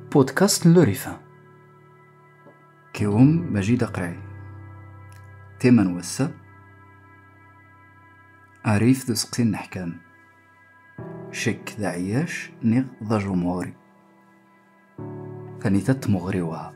بودكاست لوريفا كيوم مجيد قرعي تيمن وسا عريف ذو سقسين نحكام شك ذا عياش نغ ذا جمهوري ثانيتت مغريوها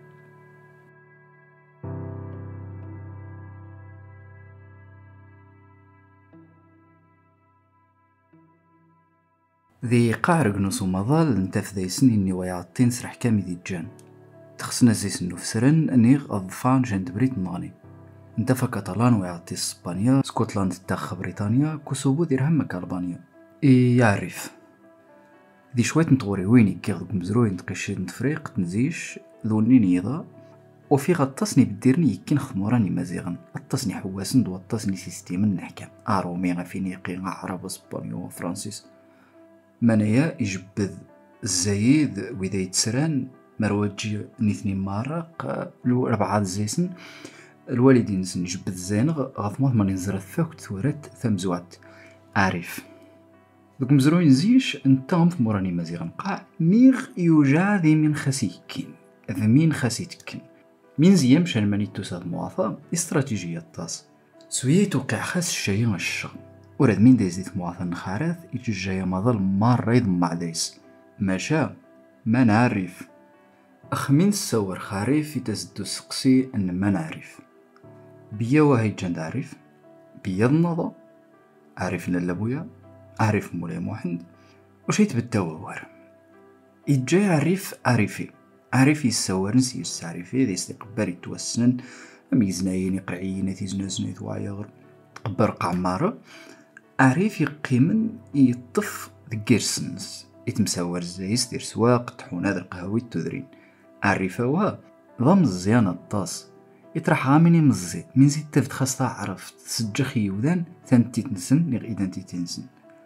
ذي قارق نسو مظال انتف ذي سنيني ويعطين سرح كامي ذي الجان تخصنا زي سنو فسرن انيغ الضفان جاند بريد نغني انتفا كاتالان ويعطي اسبانيا اسكتلاند تاخ بريطانيا كوسوفو دير همك البانيا يعرف ذي شوية نطوري ويني كيغدق مزروي نتقشيد نتفريق تنزيش ذوني نيضا وفي غطاسني بديرني يكين خموراني مزيغن غطاسني حواسن دو غطاسني سيستيم نحكام رومي غفينيقي عرب اسبانيو وفرانسيس منايا يجبذ الزايد وإذا يتسران مروجي نيثني مارق لو 4 زيسن الوالدين سن يجبذ زينغ غفمات ما ننزر الثوك تورات ثمزوات عارف دوك مزروين زيش انتهم في موراني مزيغن قاع ميغ يوجع ذي من خسيكين ذمين خسيتكين من زيام شان ماني توساد موافا استراتيجية الطاس سوية توقع خاس الشيء الشغل وراد مين دايزيت موافا نخارث يتجايا مظل مرة يضمع دايس ماشا ما نعرف أخمين السور خارف يتزدو سقسي أن ما نعرف بيا واهي جاند عارف بيا النظا عارف للبويا عارف مولاي محمد وشي تبداوار يتجاي عارف عارف يسور نسي يسعرفي ذي استقبال يتوسنن ميزنايين يقرعيين تيزنازن يتوايغر تقبر قعمارة عارف يقيمن يطف ذكيرسنس يتمساور زايس دير سواق طحون هذا القهوي تدرين عرفوها ضم الزيانة الطاس يطرح غامني مزي من زيد تفت خاصة عرفت سجخي يوذان ثانتي تنسن نغ إيدانتي تنسن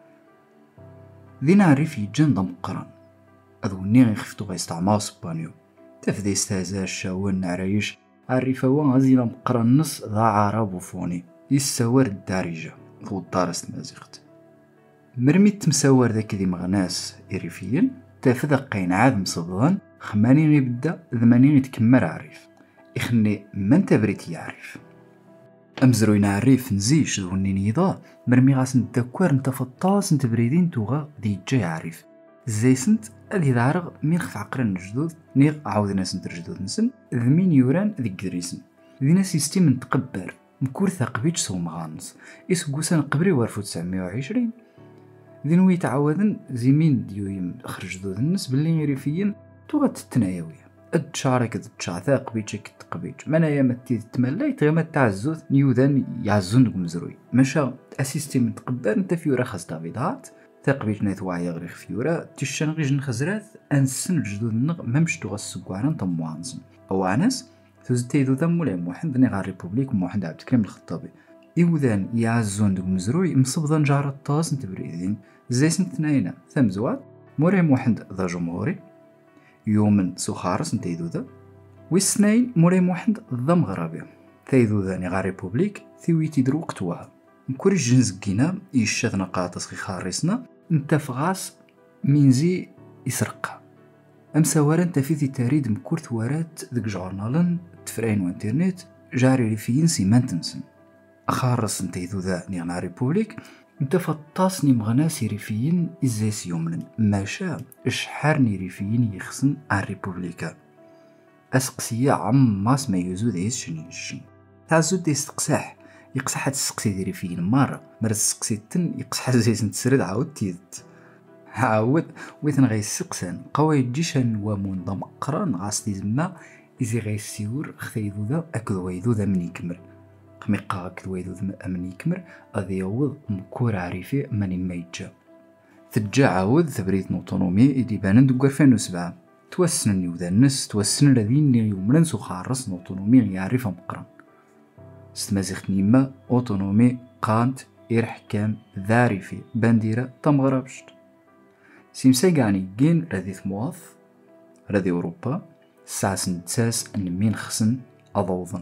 ذي نعرف يجان ضم قران أذو نيغ يخفتو غيستعماو سبانيو تفدي استهزاء الشاون نعريش عرفوها غازي ضم قران نص ذا عرب وفوني يساور الدارجة ذو الدارس المازيغت مرمي تمساور ذاك ذي مغناس إريفيين تافذا قين عاد مصبضان خمانين يبدا ذمانين يتكمر عارف إخني من تبريت يعرف أمزروين عارف نزيش ذوني نيضا مرمي غاس ندكوار نتفطاس نتبريدين توغا ذي جاي عارف زي سنت اللي دارغ مين خف عقرن الجدود نيغ عاود ناس نترجدود نسن ذمين يوران ذي قدريسن ذينا سيستيم نتقبر مكور ثاقبيج سو مغانس إسقوسان قبري وارفو 920 ذي نوي تعاودن زي مين ديويم خرج ذو الناس باللي يريفيين توغا تتنايوية ادشارك تدشا ثاقبيجك تقبيج منايا متي تملاي تغيما تعزوث نيوذان يعزون مزروي ماشا اسيستيم نتقبر نتا فيورا خاص دافيدات ثاقبيج نايثواعي غريخ فيورا تيشان غيج نخزراث انسن الجدود النغ ممش توغا السكواران طموانسن او عناس تزتي ذو ذا مولاي محمد نغا الريبوبليك ومحمد عبد الكريم الخطابي إيوذان يعزون دوك مزروي مصبضان جار الطاس نتبريدين زي سنتناينا ثمزوات مولاي محمد ذا جمهوري يومن سخارس نتايدو ذا ويسناين مولاي محمد ذا مغربي ثايدو ذا نغا الريبوبليك ثيوي تيدرو قتوها مكوري جنزقينا يشاثنا قاطس خي خارسنا نتفغاس مينزي يسرقها أمساورا تفيذي تاريد مكور ثوارات ذك جورنالن تفرين وانترنت جاري ريفيين سيمانتنسن أخارس نتايدو ذا نغا الريبوبليك نتفطاسني مغناسي ريفيين إزاس يومن ماشا إشحارني ريفيين يخصن الريبوبليكا أسقسية عماس ما يوزو دايس شنينشن تعزو دايس تقساح يقسحات السقسي دي ريفيين مرة السقسي تن يقسحات زيس نتسرد عاود تيدت عاود ويثن غاي السقسان قوي جيشان ومنظم قران غاس تيزما إزي غاي السيور خثايدو ذا أكدو ويدو ذا من يكمل قميقا كدويدو من يكمر أذي يوض مكور عريفي ماني ميجا تجا عاود ثبريت نوتونومي إدي بانن دوك 2007 توسن نيوذا الناس توسن الذين يومرن سو خارس نوتونومي يعرف مقرن ستمازيخ نيما أوتونومي قانت إرحكام ذاريفي بانديرة تمغربشت سيمساقاني جين رذيث مواث رذي أوروبا ساس نتساس أن مين خسن أضوضن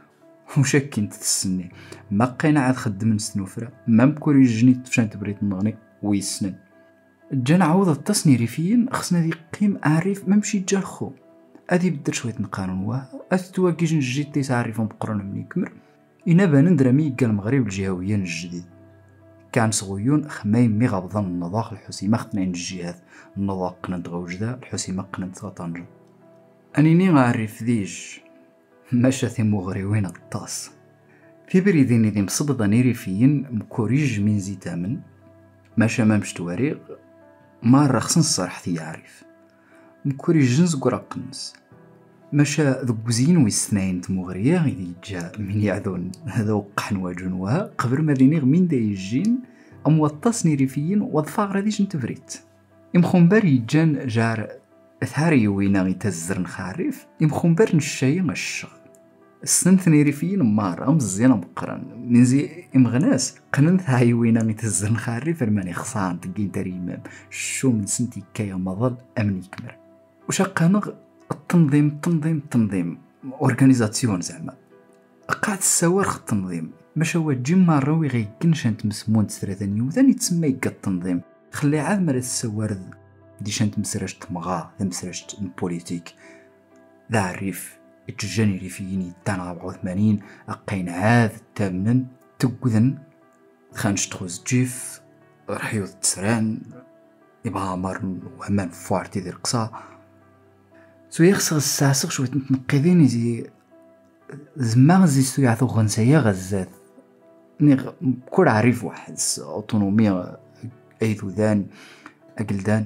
وشك انت تسني ما قينا عاد خدم نسنوفرا ما مكوري جني تفشان تبريت النغني ويسنن جان عوض التصني ريفيين خصنا ذي قيم عارف ممشي جالخو ادي بدر شويه قانون واه اتوا كيجن الجيت تيس عارفهم بقرن من يكمر إنا بندرمي قال المغرب الجهويين الجديد كان صغيون خمايم مي غابضان النضاق الحسيمة ختنين الجهات النضاق قننت غوجدا الحسيمة قننت غطانجا أنيني غعرف ذيج ماشا ثي مغريوين الطاس في بريدين ذي مصبضة نيريفيين مكوريج من زيتامن ماشا ما مشتواريغ ما رخصن الصرح ثي يعرف مكوريج جنز قراقنس ماشا ذوك زين ويستناين تمغريا غيدي جا من يعذون هذا وقحن واجنوها قبل ما ذينيغ من دا يجين أموطاسني ريفيين وضفاغ غاديش نتفريت إمخون بار يجان جار ثاري وينا غيتزر نخارف إمخون بار نشاين الشغ السنثني ريفيين مار أمزينا مقران من زي إمغناس قنن ثاي وينا غيتزر نخارف الماني خصان تقين تريمام شو من سنتي كايا مظل أمني كمر وشاقانغ التنظيم اورغانيزاسيون زعما قاعد السوار التنظيم باش هو جيم ماروي غيكنشان تمسمون ثلاثه نيوذان يتسمى يقى التنظيم خلي عاد مرات السوار دي شانت مسراج تمغا مسراج البوليتيك ذا عريف الجاني ريفيين تاع 84 اقين عاد الثامن تقذن خانش تخوز جيف رحيوث تسران يبغى مار وهمان فوارتي ذي القصا سو يخسر الساسق شوية نتنقذين زي زمان زي سو يعثو غنسايا غزات نيغ كل عريف واحد اوتونومية ايثو ذان اقلدان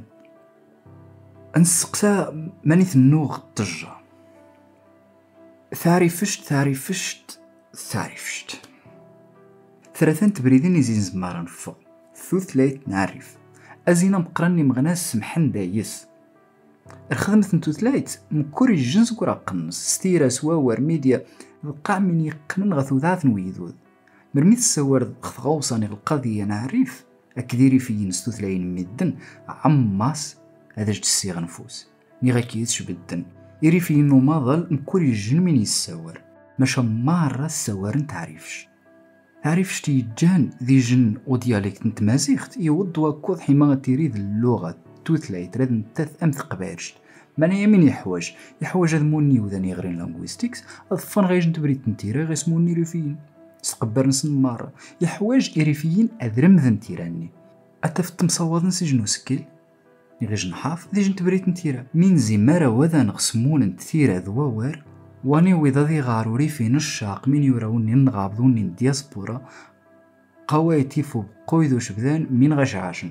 انسقسا ماني ثنوغ طجة ثاري فشت ثلاثان تبريدين زي زمارن فوق ثوث ليت نعرف ازينا مقراني مغناس سمحن دايس الخدمة نتوثلايت مكوري الجنس كورا قنص ستيرا سواور ميديا القاع من يقنن غثوثات نويذوذ مرميت السوار خثغوصاني القضية نعرف أكديري في نستوثلاين ميدن عماس هذا جد السيغ نفوس نيغاكيتش بالدن يري في إنو ماضل مكوري الجن من يسوار ماشا مارة السوار نتعرفش عرفش تيجان ذي جن ودياليكت نتمازيخت يود وكوض حما تريد اللغة توثلايت راد نتاث أمث قبارشت مانا يمين يحوج هذا موني وذاني غرين لانغويستيكس أظفان غيش نتبريت نتيرا غيسموني ريفيين سقبر نسن مارة يحواج إريفيين أذرم ذن تيراني أتفت مصوض نسجنو سكيل نغيج نحاف ذي جن تبريت نتيرا مين زي مارا وذا نغسمون نتيرا ذواوار واني وذا ذي غارو ريفين الشاق من يراوني نغابضوني الدياسبورا قوايتي فوق قويدو شبذان من غشعاشن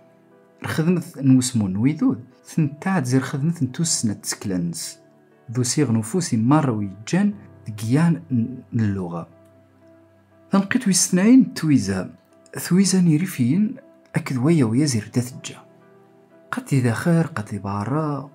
الخدمة نوسمون ويدود ثنتاعد زي الخدمة نتوسنا تسكلنس ذو سيغ نفوسي مرة ويجان دقيان اللغة تنقيت ويستناين ثويزا نيريفين أكد ويا ويزير داتجا قد إذا خير قد بارا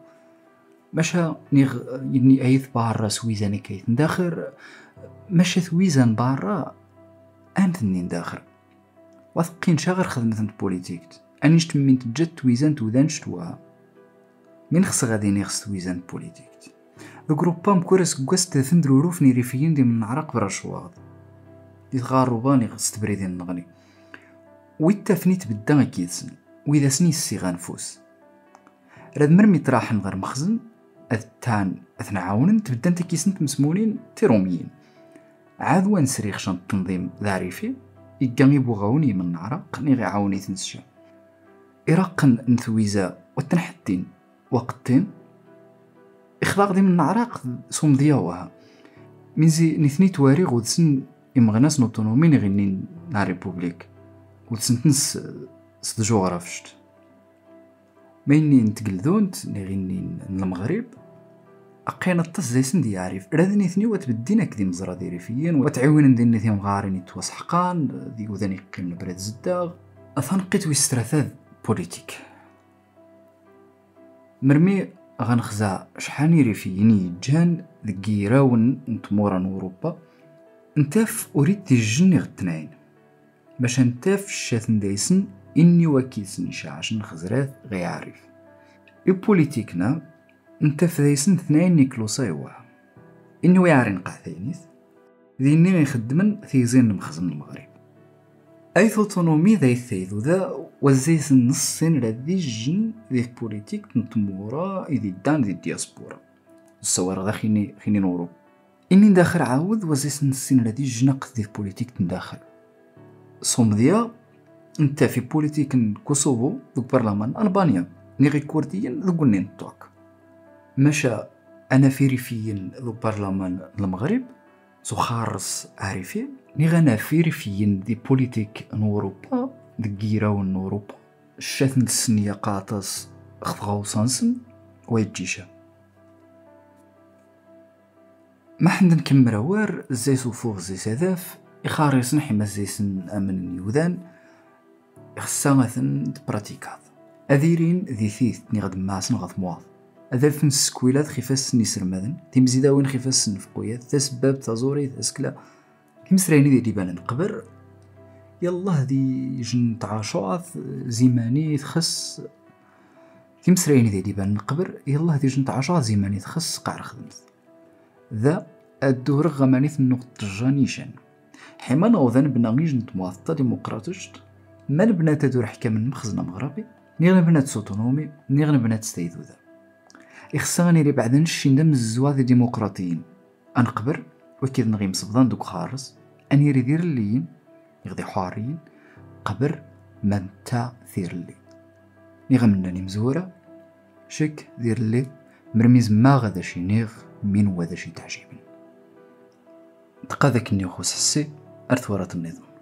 ماشا يني أيث بارا سويزا نكيت نداخر ماشا ثويزا بارا أمثني نداخر وثقين شاغر خدمة بوليتيك أنيشت من تجت ويزان توذانشتوها من خص غادي نيخص ويزان بوليتيك ذو جروبا مكورس قوست ثندرو روفني ريفيين دي من عراق براشواغ دي تغارباني خص تبريدين نغني ويتافنيت بالدا كيدسن وإذا سني السيغا نفوس راد مرمي تراحن غير مخزن أثتان أثنا عاونن تبدا انت كيسنت مسمونين تيروميين عاد وان سريخ شان التنظيم ذا ريفي إيقام يبوغاوني من عراق نيغي عاوني تنسشا إراقن نثويزا وتنحدين وقتين إخلاق دي من عراق صوم دياوها من زي نثني تواريغ ودسن إمغناس نوتونومي نغنين نا ريبوبليك ودسن تنس صدجو غرافشت ميني نتقلدونت نغنين المغرب أقينا الطس زي سندي عارف رادني ثني وتبدينا كدي مزرا ديري فيين وتعاون ندير ثيم غاريني توسحقان ذي وذاني قيم براد زداغ أثنقيت ويستراثاذ بوليتيك مرمي غنخزا شحال ريفيين يجان ذكي راون نتمورا أوروبا نتاف أريد تجني غتناين باش نتاف الشاثن دايسن إني وكيسن شاعش نخزراث غيعرف بوليتيكنا نتاف دايسن ثنين نيكلوسا يوها إني ويعرين قاثينيث ذي إني غيخدمن ثيزين مخزن المغرب أي اوتونومي ذا يثيذو ذا وزيس النصين ردي جن ذي بوليتيك نتمورا إذي دان ذي الدياسبورا الصوار ذا خيني نورو إني نداخل عاود وزيس النصين ردي جنق ذي بوليتيك نداخل صومديا انت في بوليتيك كوسوفو ذوك برلمان ألبانيا نيغي كورديين ذوك نينتوك مشا أنا في ريفيين ذوك برلمان المغرب سو خارص عارفين نيغ أنا في ريفيين ذي بوليتيك نوروبا ذكيرا ونوروبا الشاثن السنية قاطس خفغاو سانسن ويتجيشا ما حنا نكمل وار زي صفوف زي سذاف يخاريسن حما زيسن امن يوذان خصاغثن براتيكات اذيرين ذي ثيث نغد ماسن غث مواض اذلفن السكويلات خفاس نسرمدن تيمزيداوين خفاس نفقويات تسباب تزوري تسكلا كمسريني ذي ديبان نقبر يلا هذي جن تعاشوعث زيماني تخص كمسريني ذي ديبان نقبر يلا هذي جن تعاشوعث زيماني تخص قعر خدمت ذا الدور غمانيث النقطة جانيشان حما نغوذان بناغيج نتمواثطة ديمقراطيشت ما نبنا تدور حكام المخزنة مغربي نيغن بنات سوتونومي نيغن بنات ستيدو ذا إخصاني لي بعد نشين دم الزواذ ديمقراطيين أنقبر وكيد نغيم صبضان دوك خارس أني ريدير الليين يغدي حواريين قبر من تا ثير اللي نيغن مناني مزورة شك دير اللي مرميز ما غدا شي نيغ مين وذا شي تعجبني تقاذاك النيوخوس حسي أرثورة النظام